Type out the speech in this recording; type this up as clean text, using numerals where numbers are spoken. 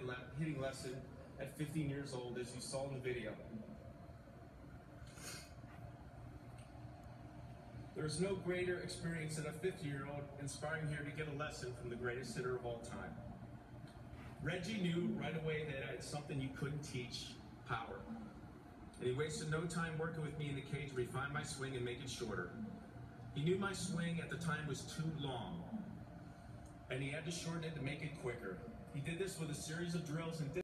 hitting lesson at 15 years old, as you saw in the video. There's no greater experience than a 50-year-old inspiring here to get a lesson from the greatest hitter of all time. Reggie knew right away that I had something you couldn't teach: power. And he wasted no time working with me in the cage to refine my swing and make it shorter. He knew my swing at the time was too long, and he had to shorten it to make it quicker. He did this with a series of drills and